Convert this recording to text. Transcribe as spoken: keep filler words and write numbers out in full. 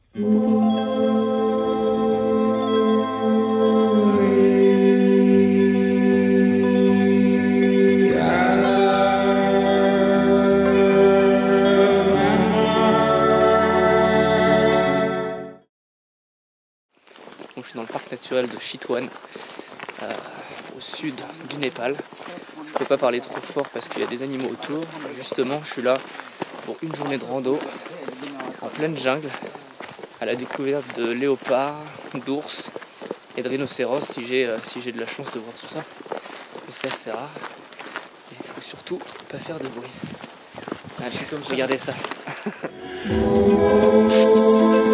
Je suis dans le parc naturel de Chitwan, euh, au sud du Népal. Je ne peux pas parler trop fort parce qu'il y a des animaux autour. Justement, je suis là pour une journée de rando en pleine jungle, à la découverte de léopards, d'ours et de rhinocéros si j'ai euh, si j'ai de la chance de voir tout ça. Mais c'est assez rare. Il faut surtout pas faire de bruit. Allez, comme regardez ça.